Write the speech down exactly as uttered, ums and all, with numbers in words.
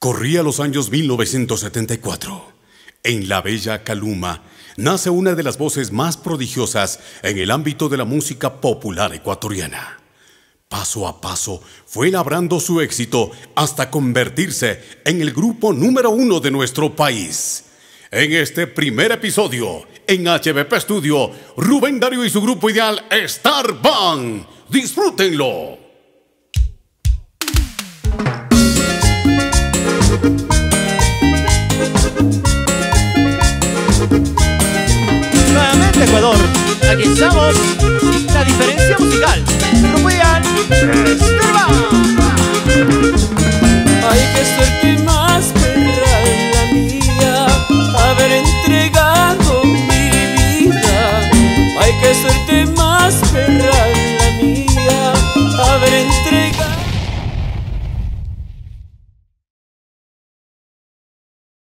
Corría los años mil novecientos setenta y cuatro. En la bella Caluma nace una de las voces más prodigiosas en el ámbito de la música popular ecuatoriana. Paso a paso fue labrando su éxito hasta convertirse en el grupo número uno de nuestro país. En este primer episodio, en H B P Studio, Rubén Darío y su grupo ideal Star Band. ¡Disfrútenlo! Nuevamente Ecuador, aquí estamos, la diferencia musical, grupo ideal Star Band. Hay que ser